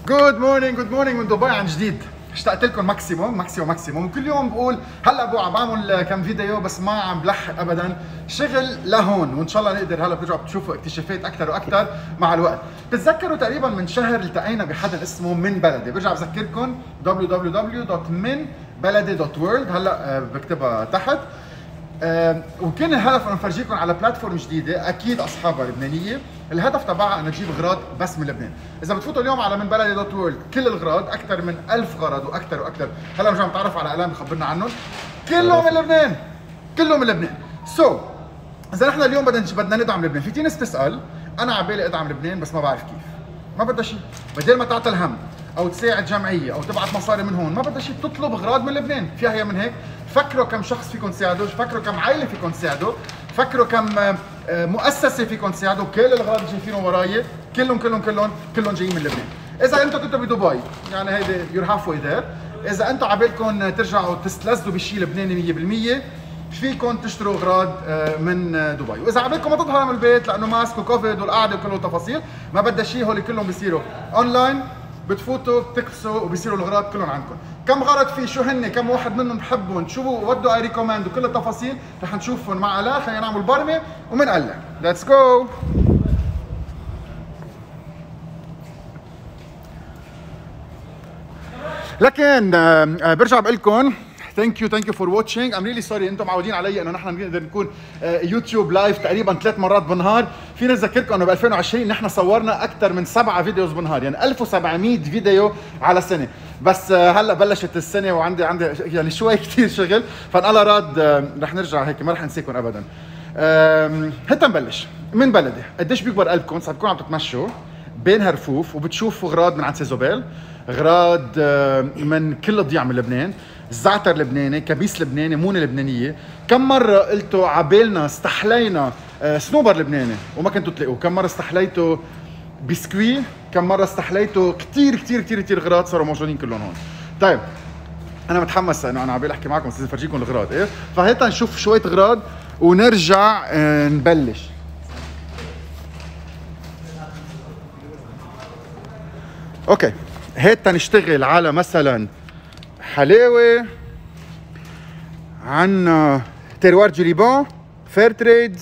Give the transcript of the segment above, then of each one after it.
جود مورنينج من دبي عن جديد. اشتقت لكم ماكسيموم وكل يوم بقول هلا عم بعمل كم فيديو بس ما عم بلحق ابدا، شغل لهون وان شاء الله نقدر هلا بترجعوا بتشوفوا اكتشافات اكثر واكثر مع الوقت. بتتذكروا تقريبا من شهر التقينا بحدا اسمه من بلدي، برجع بذكركم www.minbalade.world، هلا بكتبها تحت. وكان الهدف انه نفرجيكم على بلاتفورم جديده اكيد اصحابها لبنانيه، الهدف تبعها انه تجيب اغراض بس من لبنان. اذا بتفوتوا اليوم على MinBaladeh.world كل الاغراض اكثر من 1000 غرض واكثر، هلا رجعنا نتعرف على اعلام بخبرنا عنهم، كلهم من لبنان. اذا نحن اليوم بدنا ندعم لبنان، في ناس تسال انا على بالي ادعم لبنان بس ما بعرف كيف، ما بدها شيء، بدل ما تعطي الهم او تساعد جمعيه او تبعت مصاري من هون، ما بدها شيء، تطلب اغراض من لبنان، فيها هي من هيك. فكروا كم شخص فيكم تساعدوا، فكروا كم عائله فيكم تساعدوا، فكروا كم مؤسسه فيكم تساعدوا. كل الاغراض اللي شايفينهم وراي كلهم جايين من لبنان. اذا انتم كنتوا بدبي يعني هيدي يور هاف واي ذير، اذا انتم على بالكم ترجعوا تستلذوا بشيء لبناني 100% فيكم تشتروا اغراض من دبي. واذا على بالكم ما تظهروا من البيت لانه ماسك وكوفيد والقعده وكل التفاصيل، ما بدها شيء، هول كلهم بيصيروا اونلاين، بتفوتوا بتكبسوا وبيصيروا الاغراض كلهم عندكم. كم غرض في، شو هن، كم واحد منهم بحبهم، شو ودوا اي ريكومند وكل التفاصيل رح نشوفهم مع الاء. خلينا نعمل برمه ومنقلع. ليتس جو. لكن برجع بقول لكم ثانك يو فور واتشينج. ام ريلي سوري، انتم معودين علي انه نحن بنقدر نكون يوتيوب لايف تقريبا 3 مرات بالنهار. في ناس ذكركم انه ب 2020 نحن صورنا اكثر من 7 فيديوز بالنهار، يعني 1700 فيديو على سنه. بس هلا بلشت السنه وعندي يعني شوي كثير شغل، فان الله راد رح نرجع هيك، ما رح نسيكم ابدا. هتا نبلش. من بلدي قديش بيكبر قلبكم صار تكونوا عم تتمشوا بين هرفوف وبتشوفوا اغراض من عند سيزوبيل، اغراض من كل الضياع من لبنان، زعتر لبناني، كبيس لبناني، مونه لبنانيه. كم مره قلتوا عبالنا استحلينا سنوبر لبناني وما كنتوا تلاقوه؟ كم مره استحليتوا بسكوي؟ كم مره استحليتوا كثير اغراض صاروا موجودين كلهم هون. طيب انا متحمس انه انا عبالي احكي معكم، بس افرجيكم الاغراض ايه. فهيدا نشوف شويه اغراض ونرجع نبلش. اوكي، هيدا نشتغل على مثلا حلاوه، عنا تيروار دو ليبان، فير تريد،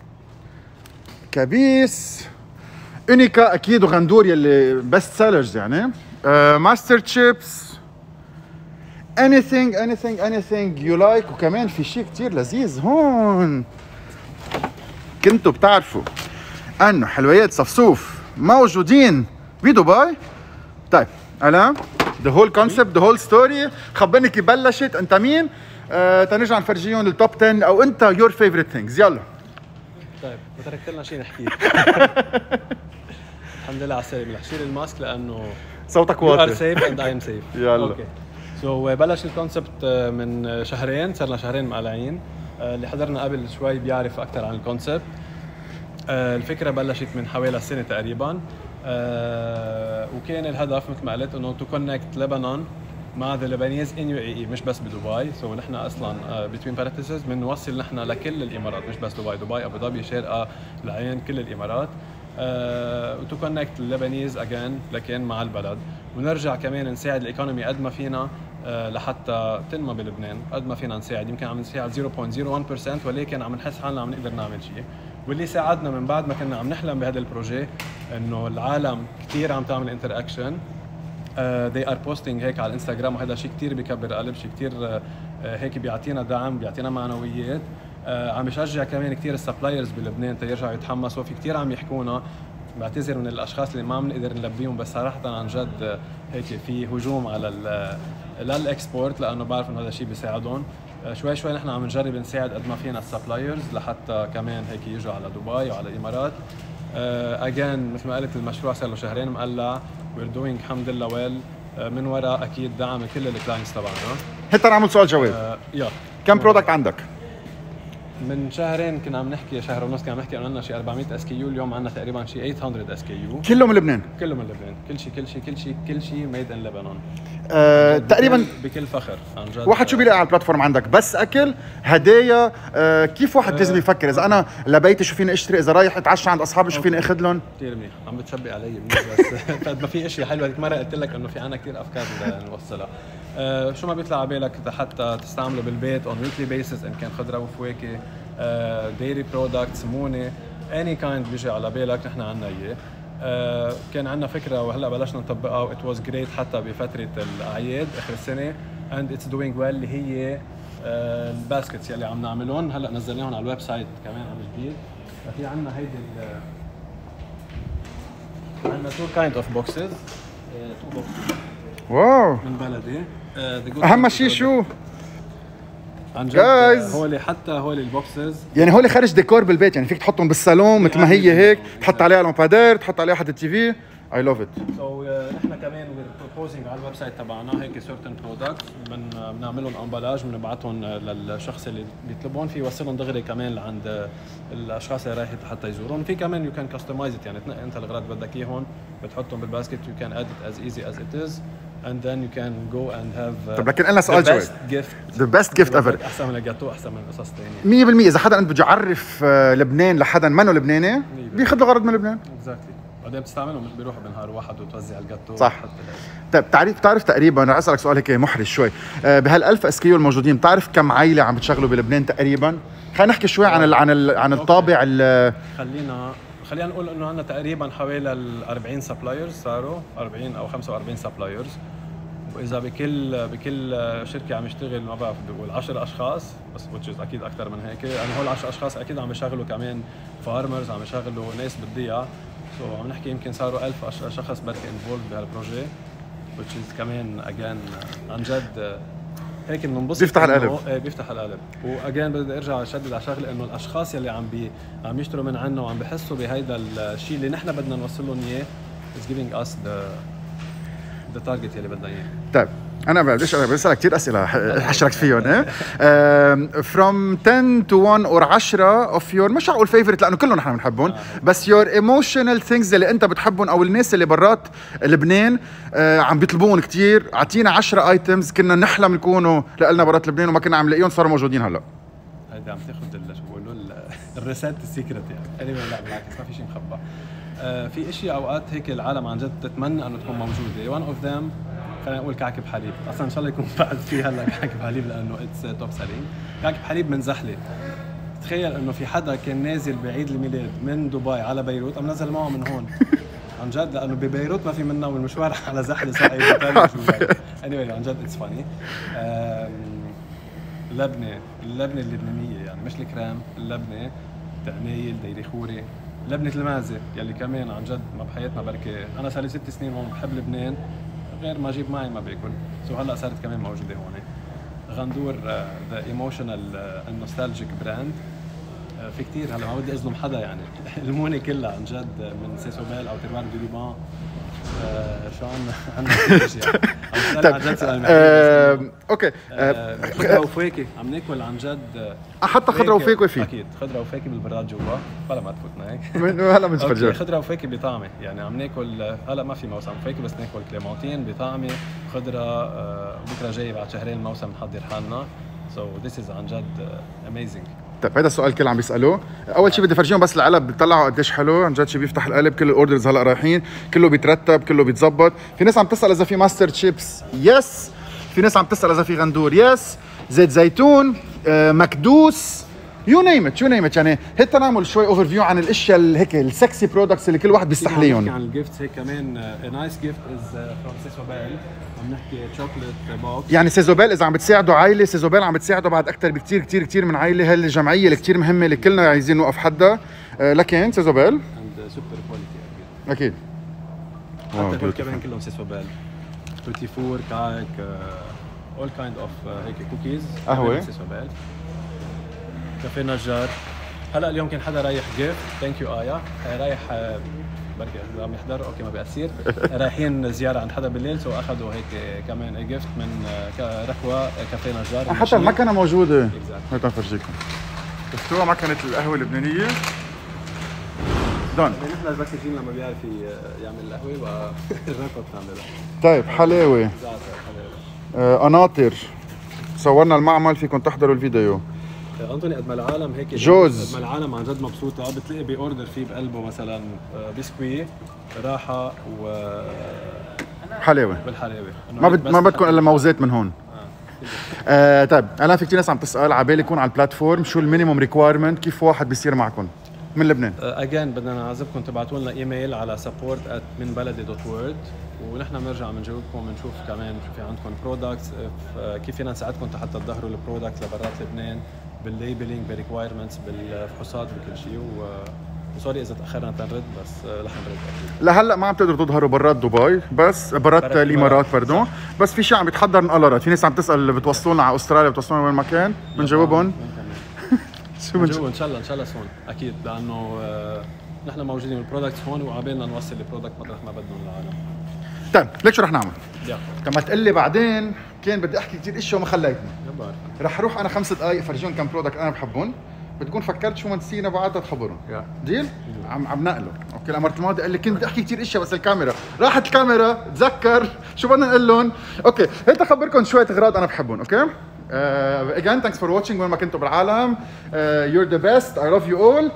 كبيس، اونيكا اكيد، وغندور يلي بيست سيلرز يعني، ماستر تشيبس، anything you like. وكمان في شيء كتير لذيذ هون، كنتوا بتعرفوا انه حلويات صفصوف موجودين بدبي. طيب انا the whole concept the whole story، خبرني كيف بلشت، انت مين، تنرجع نفرجيهم التوب 10 او انت your favorite things. يلا. طيب ما تركت لنا شيء نحكيه. الحمد لله على السلامة. رح شيل الماسك لانه صوتك واطي. you are safe and I am safe. يلا. اوكي. بلش الكونسبت من شهرين، صرنا شهرين مقلعين. اللي حضرنا قبل شوي بيعرف اكثر عن الكونسبت. الفكرة بلشت من حوالي سنة تقريبا. وكان الهدف مثل ما قلت انه تو كونكت لبنان مع the Lebanese in UAE، مش بس بدبي. نحن اصلا between parentheses بنوصل نحن لكل الامارات، مش بس دبي، ابو ظبي، شارقة، العين، كل الامارات. تو كونكت Lebanese again لكن مع البلد، ونرجع كمان نساعد الايكونومي قد ما فينا لحتى تنمى بلبنان، قد ما فينا نساعد. يمكن عم نساعد 0.01% ولكن عم نحس حالنا عم نقدر نعمل شيء. واللي ساعدنا من بعد ما كنا عم نحلم بهذا البروجي انه العالم كثير عم تعمل انتراكشن، they are posting هيك على الانستغرام، وهذا شيء كثير بكبر قلب، شيء كثير هيك بيعطينا دعم، بيعطينا معنويات. عم بيشجع كمان كثير السبلايرز بلبنان تيرجعوا يتحمسوا. في كثير عم يحكونا، بعتذر من الاشخاص اللي ما عم نقدر نلبيهم، بس صراحه عن جد هيك في هجوم على للاكسبورت، لانه بعرف انه هذا الشيء بيساعدهم. شوي نحن عم نجرب نساعد قد ما فينا السبلايرز لحتى كمان هيك يجوا على دبي وعلى الامارات. اجين مثل ما قلت المشروع صار له شهرين مقلع، وير دوينج الحمد لله ويل، من وراء اكيد دعم كل الكلاينتس تبعنا. هتا نعمل سؤال جواب. يلا. كم برودكت عندك؟ من شهرين كنا عم نحكي، شهر ونص كنا عم نحكي انه عندنا شي 400 اس كي يو، اليوم عندنا تقريبا شي 800 اس كي يو. كله من لبنان؟ كله من لبنان، كل شيء ميد ان لبنان. تقريبا بكل فخر عن جد. واحد شو بيلاقي على البلاتفورم عندك؟ بس اكل، هدايا، كيف واحد لازم يفكر؟ اذا انا لبيتي شو فيني اشتري؟ اذا رايح اتعشى عند اصحابي شو فيني اخذ لهم؟ كثير منيح، عم بتشبي علي منيح بس قد ما في اشياء حلوه. هيك مره قلت لك انه في عنا كثير افكار نوصلها. شو ما بيطلع على بالك حتى تستعمله بالبيت اون ويكلي بيسز، ان كان خضره وفواكه، ديري برودكتس، مونه، اني كايند بيجي على بالك نحن عنا اياه. كان عندنا فكره وهلا بلشنا نطبقها، وات واز جريت حتى بفتره الاعياد اخر السنه، اند اتس دوينج ويل، اللي هي الباسكتس يلي عم نعملهم هلا، نزلناهم على الويب سايت كمان عن جديد. في عندنا هيدي عندنا تو كايند اوف بوكسز، تو بوكسز واو من بلدي. اهم شيء شو؟ عن جد هولي، حتى هولي البوكسز يعني هولي خارج ديكور بالبيت، يعني فيك تحطهم بالصالون مثل ما هي هيك، تحط عليها لامبادير، تحط عليها حد التي في. اي لاف ات. سو نحن كمان وير بروبوزينج على الويب سايت تبعنا هيك سيرتن برودكتس، بنعملهم امبلاج، بنبعثهم للشخص اللي بيطلبهم، في يوصلهم دغري كمان لعند الاشخاص اللي رايحين حتى يزورون. في كمان يو كان كاستمايز ات، يعني تنقي انت الاغراض بدك اياهم، بتحطهم بالباسكت، يو كان اد ات از ايزي از ات از، and then you can go and have طب لكن انا سؤال جوي، the best gift ever، احسن من الجاتو، احسن من قصص ثانيه 100%. اذا حدا انت بده يعرف لبنان لحدا منه لبناني، بياخذ له غرض من لبنان. اكزاكتلي، بعدين بتستعملهم مش بيروحوا بنهار واحد وتوزع الجاتو. صح. طيب بتعرف تقريبا، رح اسالك سؤال هيك محرج شوي، بهال1000 اس كيو الموجودين بتعرف كم عائله عم بتشغلوا بلبنان تقريبا؟ خلينا نحكي شوي عن الطابع. خلينا نقول انه عندنا تقريبا حوالي 40 سبلايرز، صاروا 40 او 45 سبلايرز، واذا بكل شركه عم يشتغل ما بعرف بقول 10 اشخاص بس، which is اكيد اكثر من هيك. يعني هول 10 اشخاص اكيد عم يشغلوا كمان فارمرز، عم يشغلوا ناس بالضيعه، سو عم نحكي يمكن صاروا 1000 شخص بركي انفولد بهالبروجي، which is كمان اجين عن جد هيك بننبسط، بيفتح القلب. بيفتح القلب. واجين بدي ارجع اشدد على شغله، انه الاشخاص يلي عم يشتروا من عنا وعم بحسوا بهيدا الشيء اللي نحن بدنا نوصل لهم اياه، is giving us the target يلي بدنا اياه. طيب انا بسالك كثير اسئله حشرك فيهم. from 10 to 1 or 10 of your، مش هقول favorite لانه كلهم نحن بنحبهم، بس your emotional things اللي انت بتحبهم، او الناس اللي برات لبنان عم بيطلبوهم كثير. اعطينا 10 ايتمز كنا نحلم يكونوا لنا برات لبنان وما كنا عم نلاقيهم، صاروا موجودين هلا. هيدي عم تاخذ شو بيقولوا الريسيت السيكريت يعني. لا بالعكس، ما في شيء مخبى. في اشياء اوقات هيك العالم عن جد تتمنى انه تكون موجوده. one of them خلينا نقول كعكب حليب. اصلا ان شاء الله يكون بعد في هلا كعكب حليب لانه اتس توب سيلينج. كعكب حليب من زحله. تخيل انه في حدا كان نازل بعيد الميلاد من دبي على بيروت، عم نزل معه من هون عن جد، لانه ببيروت ما في منا والمشوار على زحله صعب. anyway عن جد اتس فاني. اللبنه اللبنانيه يعني، مش الكريم، اللبنه تقنيل ديري خوري، لبنه المعزه يلي كمان عن جد ما بحياتنا بركي. انا صار لي 6 سنين هون بحب لبنان، غير ما اجيب معي ما باكل، سو هلا صارت كمان موجوده هون. غندور ذا ايموشنال النوستالجيك براند. في كتير هلا ما بدي اظلم حدا يعني. المونه كلها عن جد من سيسوبيل او تيروار دو ليبان. شو عندنا اشياء عن جد سؤال اوكي. خضره وفواكه عم ناكل عن جد. حتى خضره وفواكه في اكيد خضره وفواكه بالبراد جوا بلا ما تفوتنا هيك. هلا بنتفرج. خضره وفواكه بطعمه يعني، عم ناكل هلا ما في موسم فواكه بس ناكل كليمونتين بطعمه خضره. بكره جاي بعد شهرين الموسم نحضر حالنا. سو ذيس از عن جد اميزنج. طيب هذا السؤال كل عم بيسالوه. اول شيء بدي افرجيهم بس العلب بيطلعوا قديش حلو عن جد، شيء بيفتح القلب. كل الاوردرز هلا رايحين، كله بيترتب، كله بيتظبط. في ناس عم تسال اذا في ماستر شيبس، يس. في ناس عم تسال اذا في غندور، يس. زيت زيتون، مكدوس، يو نيم ات يعني. هيك نعمل شوي اوفر فيو عن الاشياء هيك السكسي برودكتس اللي كل واحد بيستحليهم. عن الجيفتس هيك كمان. نايس جيفت از فروم سيسوبيل. عم نحكي شوكليت بوكس. يعني سيزوبيل اذا عم بتساعدوا عائله، سيزوبيل عم بتساعدوا بعد اكثر بكثير كثير كثير من عائله. هالجمعيه اللي كثير مهمه اللي كلنا عايزين نوقف حدها. لكن سيزوبيل اند سوبر كواليتي اكيد. حتى كمان كلهم سيسوبيل. توتي فور، كاك، اول كايند اوف هيك كوكيز. قهوه سيسوبيل. كافيه نجار. هلا اليوم كان حدا رايح جيفت. ثانك يو ايا. رايح بركي اذا عم يحضر اوكي ما بيأثير. رايحين زياره عند حدا بالليل، سو اخذوا هيك كمان جيفت من ركوه كافيه نجار. حتى المكنه موجوده. هات نفرجيكم. شفتوها مكنة القهوة اللبنانية؟ دون. نحن الباكجين لما بيعرف يعمل القهوة بقى الرنقة بتعملها. طيب حلاوة. قناطر. صورنا المعمل، فيكم تحضروا الفيديو. انطوني قد ما العالم هيك جوز. قد ما العالم عن جد مبسوطة، بتلاقي بيوردر فيه بقلبه مثلا بسكوي راحة و حلاوة. بالحلاوة. ما بدكم الا موزات من هون. طيب انا في كثير ناس عم تسال على بالي يكون على البلاتفورم شو المينيموم ريكوايرمنت، كيف واحد بيصير معكم من لبنان؟ اجين بدنا نعذبكم تبعتوا لنا ايميل على support@minbaladeh.word ونحن بنرجع بنجاوبكم، بنشوف كمان في عندكم برودكتس، كيف فينا نساعدكم حتى تظهروا البرودكت لبرات لبنان بالليبلينج بالريكوايرمنتس بالفحوصات بكل شيء. وسوري اذا تاخرنا تنرد، بس رح نرد اكيد. لهلا ما عم تقدروا تظهروا برات دبي، بس برات الامارات باردون، بس في شيء عم يتحضر انقلرت. في ناس عم تسال بتوصلوا لنا على استراليا، بتوصلوا لنا وين ما كان، بنجاوبهم. شو بنجاوب ان شاء الله هون اكيد، لانه نحن موجودين بالبرودكتس هون وعابلنا نوصل البرودكت مطرح ما بدهم العالم. طيب ليك شو رح نعمل؟ كما تقول لي بعدين كان بدي احكي كثير اشياء وما خليتني. رح اروح انا 5 دقائق فرجيهم كم برودكت انا بحبهم، بتكون فكرت شو ما نسينا بعدها تخبرهم. ديل؟ عم نقله. اوكي الامر الماضي قال لي كنت بدي احكي كثير اشياء بس الكاميرا راحت، الكاميرا تذكر شو بدنا نقول لهم. اوكي هيك اخبركم شويه اغراض انا بحبهم. اوكي again thanks for watching وين ما كنتوا بالعالم. you're the best, I love you all.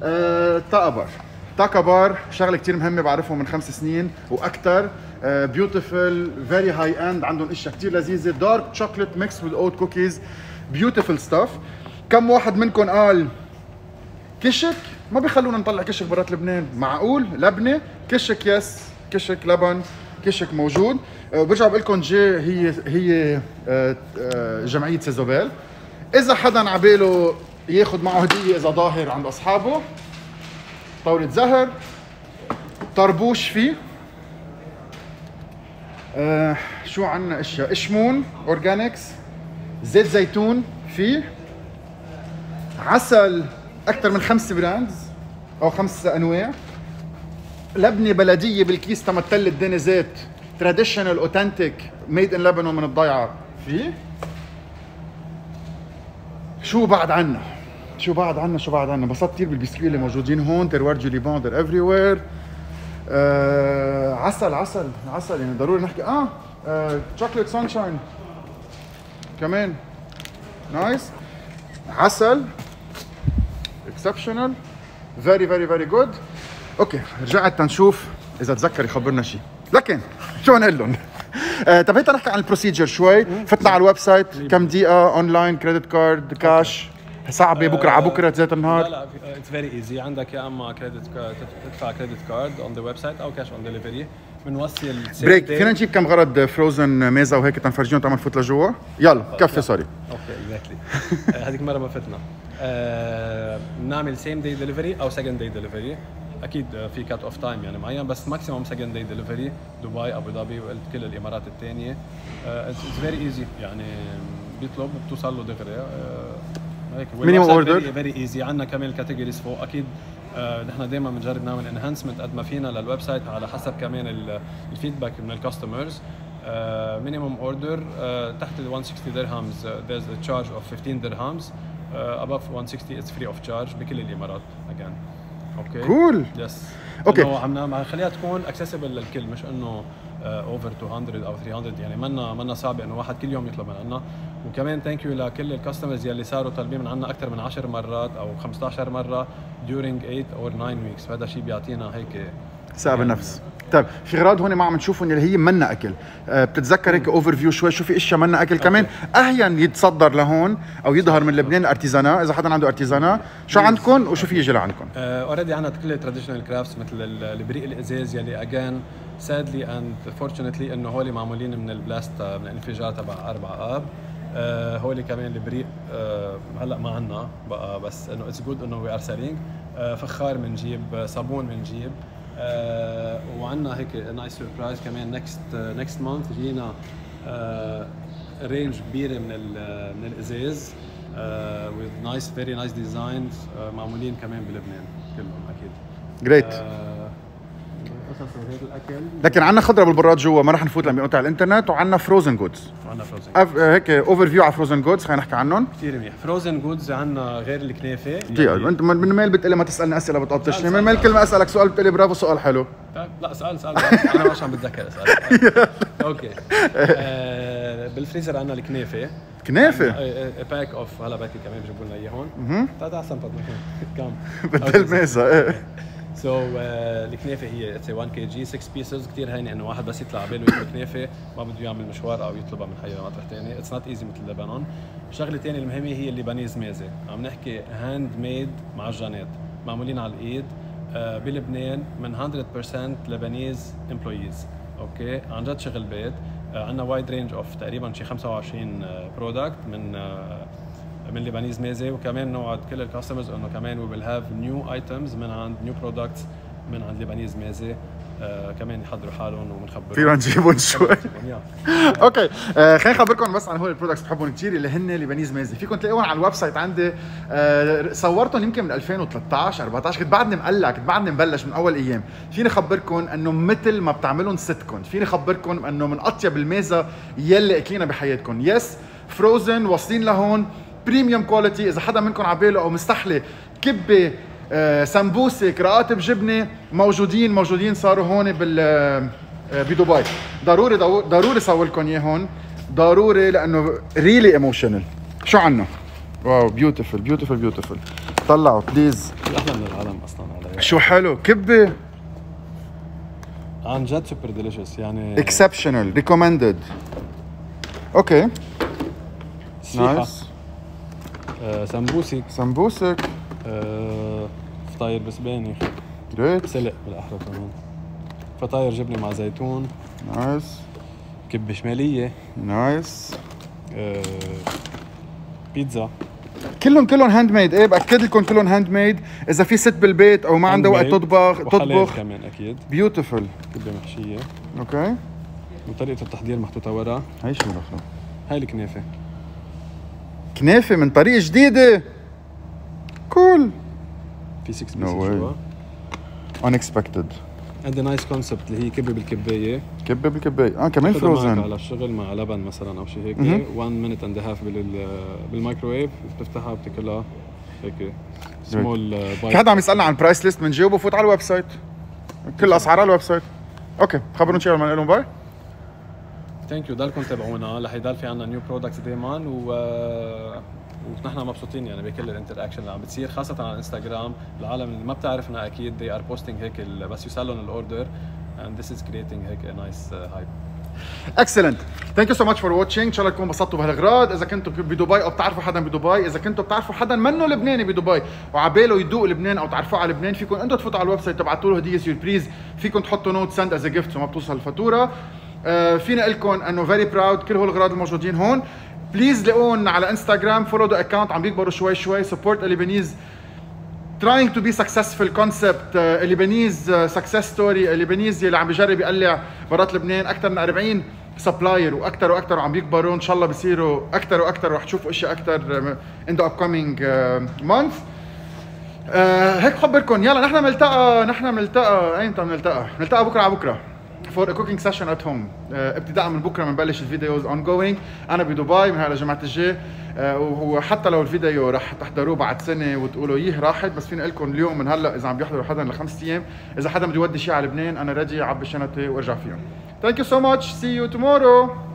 تاكا بار شغله كثير مهمه بعرفه من 5 سنين واكثر. بيوتيفل فيري هاي اند، عندهم اشياء كثير لذيذه، دارك شوكليت ميكس وذ اوت كوكيز، بيوتيفل ستاف. كم واحد منكم قال كشك؟ ما بيخلونا نطلع كشك برات لبنان، معقول؟ لبنه كشك، يس كشك لبن، كشك موجود. وبرجع بقول لكم هي جمعيه سيزوبيل. اذا حدا عباله ياخذ معه هديه اذا ظاهر عند اصحابه، طاوله زهر، طربوش فيه. شو عنا اشياء؟ اشمون اورجانكس، زيت زيتون فيه، عسل اكثر من 5 براندز او 5 انواع، لبنه بلديه بالكيس تمثل الدنيا زيت، تراديشنال اوثنتيك ميد ان لبنان من الضيعه فيه. شو بعد عنا؟ انبسطت كثير بالبسكويت اللي موجودين هون، تروار جولي بوندر افري وير. عسل يعني ضروري نحكي. شوكليت سانشاين كمان نايس. عسل اكسبشنال، فيري جود. اوكي رجعت تنشوف اذا تذكر يخبرنا شيء، لكن شو نقول لهم؟ طب هيك نحكي عن البروسيجر شوي. فتنا على الويب سايت كم دقيقه، اونلاين، كريدت كارد، كاش، صعبه بكره على بكره ذات النهار؟ لا اتس فيري ايزي. عندك يا اما تدفع كريدت كارد اون ذا ويب سايت او كاش اون ديليفري. بنوصل بريك. فينا نجيب كم غرض فروزن ميزه وهيك تنفرجيهم تعمل فوت لجوا؟ يلا كفي. سوري اوكي اكزاكتلي. هذيك المره ما فتنا. بنعمل سيم داي ديليفري او سكند داي ديليفري. اكيد في كات اوف تايم يعني معين، بس ماكسيموم سكند داي ديليفري. دبي، ابو ظبي، وقلت كل الامارات الثانيه. اتس فيري ايزي يعني، بيطلب بتوصل له دغري. هيك مينيموم اوردر فيري ايزي. عندنا كمان الكاتيجوريز فوق. اكيد نحن دائما بنجرب نعمل انهانسمنت قد ما فينا للويب سايت على حسب كمان الفيدباك من الكاستمرز. مينيموم اوردر تحت ال 160 درهمز there's a charge of 15 dirhams. above 160 it's free of charge بكل الامارات again. اوكي كول. يس اوكي عم خليها تكون اكسسبل للكل، مش انه اوفر 200 او 300 يعني. منا صعب انه واحد كل يوم يطلب من عنا. وكمان ثانك يو لكل الكاستمرز يلي صاروا طالبين من عنا اكثر من 10 مرات او 15 مره during 8 or 9 weeks، فهذا الشيء بيعطينا هيك ثقه بالنفس. طيب في غراض هون ما عم نشوفهم اللي هي منا اكل. بتتذكر هيك اوفر فيو شوي شو في اشياء منا اكل كمان اهين يتصدر لهون او يظهر من لبنان الارتيزانا. اذا حدا عنده ارتيزانا شو عندكم وشو في يجي لعندكم؟ اوريدي عندنا كل تراديشنال كرافتس مثل البريق الازاز يلي اجين سادلي اند فورتشنتلي انه هول معمولين من البلاست من الانفجار تبع 4 اب. هول كمان البريق هلا ما عنا بقى، بس انه اتس جود انه وي ار سيلينج. فخار بنجيب، صابون بنجيب. وعندنا هيك نايس سربرايز كمان نكست مانث جينا رينج كبيره من الازاز with nice very nice designs معمولين كمان بلبنان كلهم اكيد. جريت. هيك الاكل. لكن عندنا خضره بالبراد جوا، ما رح نفوت لما يقطع الانترنت، وعندنا فروزن جودز. عندنا فروزن هيك اوفر فيو على فروزن جودز، خلينا نحكي عنهم. كثير منيح. فروزن جودز عندنا غير الكنافه. دقيقة، انت من ميل بتقلي ما تسالني اسئله بتقطش لي، من ميل كل ما اسالك سؤال بتقلي برافو سؤال حلو. لا سؤال انا مش عم بتذكر اسال. اوكي. بالفريزر عندنا الكنافه. كنافه؟ باك اوف هلا باكي كمان بجيبوا لنا اياه هون. تعال احسن كم بدل ميزه. ايه سو الكنافه هي اتس 1 كي جي 6 بيسز. كثير هينه انه واحد بس يطلع على باله ياكل كنافه ما بده يعمل مشوار او يطلبها من حي مطرح ثاني. اتس نوت ايزي مثل لبنان. الشغله الثانيه المهمه هي الليبانيز ميزه. عم نحكي هاند ميد معجنات معمولين على الايد بلبنان من 100% لبنيز امبلويز. اوكي عن جد شغل بيت. عندنا وايد رينج اوف تقريبا شي 25 برودكت من ليبانيز ميزه. وكمان نوعد كل الكاستمرز انه كمان وي ويل هاف نيو ايتمز من عند نيو برودكتس من عند ليبانيز ميزه. كمان يحضروا حالهم وبنخبرهم فينا نجيبهم شوي. اوكي خليني اخبركم بس عن هول البرودكتس بحبهم كثير اللي هن ليبانيز ميزه. فيكم تلاقوهم على الويب سايت عندي. صورتهم يمكن من 2013 14 كنت بعدني مقلع، كنت بعدني مبلش من اول ايام. فيني اخبركم انه مثل ما بتعملهم ستكم، فيني اخبركم انه من اطيب الميزه يلي اكلينا بحياتكم. يس فروزن واصلين لهون بريميوم كواليتي. اذا حدا منكم عباله او مستحلي كبه سمبوسك رقاتب جبنه موجودين صاروا هون بدبي. ضروري صور لكم اياه هون ضروري لانه ريلي ايموشنال. شو عنا؟ واو بيوتيفل. طلعوا بليز. احلى من العالم اصلا على شو حلو كبه عن جد سوبر ديليشس يعني اكسبشنال ريكومندد. اوكي نايس. سمبوسك فطاير بسباني جريت سلق بالاحرى كمان. فطاير جبنه مع زيتون نايس. كبه شماليه نايس. بيتزا كلهم هاند ميد. ايه باكد لكم كلهم هاند ميد. اذا في ست بالبيت او ما عنده وقت تطبخ كمان اكيد. بيوتيفل. كبه محشيه. اوكي وطريقه التحضير محطوطه ورا. هي شو دخله؟ هاي الكنافه. كنافه من طريقه جديده. كول. في 6 بيس جوا. unexpected. عندي نايس كونسبت اللي هي كبه بالكبايه. كبه بالكبايه كمان فروزن. على الشغل مع لبن مثلا او شيء هيك 1 مينت اند هاف بالمايكروويف بتفتحها وبتاكلها هيك سمول بايت. في حدا عم يسالنا عن برايس ليست بنجاوبه. بفوت على الويب سايت كل الاسعار على الويب سايت. اوكي خبرون شي قبل ما نقول لهم باي. ثانك يو. ضلكم تابعونا رح يضل في عندنا نيو برودكتس دائما ونحن مبسوطين يعني بكل الانتراكشن اللي عم بتصير خاصه على الانستغرام. العالم اللي ما بتعرفنا اكيد they are posting هيك بس يوصلهم الاوردر and this is creating هيك a nice hype. Excellent. Thank you so much for watching. ان شاء الله تكونوا انبسطتوا بهالغراض. اذا كنتوا بدبي او بتعرفوا حدا بدبي، اذا كنتوا بتعرفوا حدا منه لبناني بدبي وعباله يدوق لبنان او تعرفوه على لبنان، فيكم انتم تفوتوا على الويب سايت تبعتوا له هديه سيربريز. فيكم تحطوا نوت سند از جيفت وما بتوصل الفاتوره. فينا اقول لكم انه فيري براود كل هول الغراض الموجودين هون. بليز لاقونا على انستغرام فولو ذا اكونت عم بيكبروا شوي. سبورت Lebanese trying to be successful concept. Lebanese success story. Lebanese اللي عم بيجرب يقلع برات لبنان. اكثر من 40 سبلاير واكثر وعم بيكبروا. ان شاء الله بيصيروا اكثر ورح تشوفوا اشياء اكثر in the upcoming month. هيك بخبركم. يلا نحن بنلتقى ايمتى بنلتقى بكره على بكره for a cooking session at home. ابتداء من بكره بنبلش الفيديوز ongoing. انا بدبي من هلا جماعه الجاي. وحتى لو الفيديو رح تحضروه بعد سنه وتقولوا يه راحت، بس فيني اقول لكم اليوم من هلا اذا عم بيحضروا حدا ل5 ايام، اذا حدا بده يودي شيء على لبنان انا ريدي اعبي شنطتي وارجع فيهم. Thank you so much. See you tomorrow.